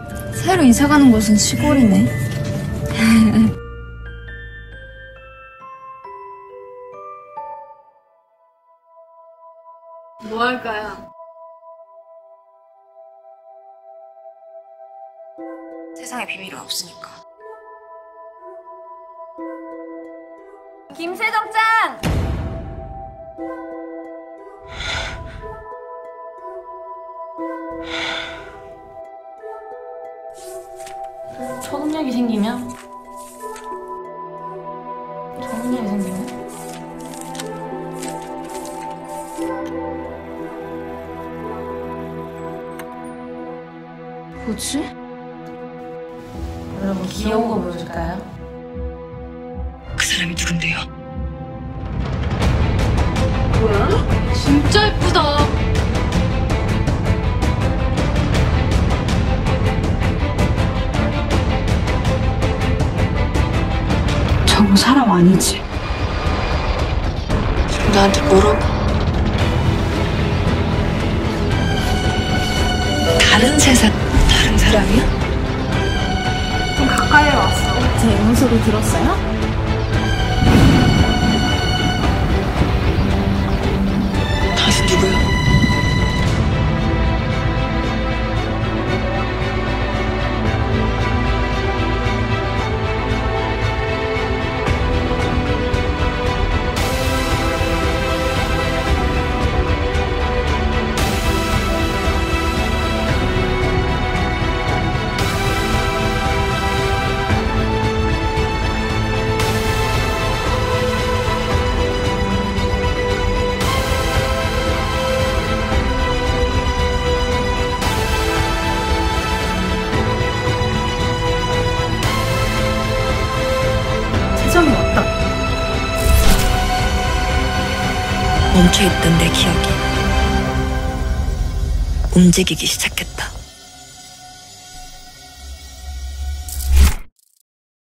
새로 이사가는 곳은 시골이네. 뭐 할까요? 세상에 비밀은 없으니까. 김세정 짱! 초능력이 생기면? 초능력이 생기면? 뭐지? 여러분 귀여운 거 보여줄까요? 그 사람이 누군데요? 뭐야? 진짜 예쁘다. 저거 사람 아니지? 나한테 뭐라고? 다른 세상, 다른 사람이야? 좀 가까이 왔어. 제 음소리 들었어요? 다시 누구야? 세정이 왔다. 멈춰있던 내 기억이 움직이기 시작했다.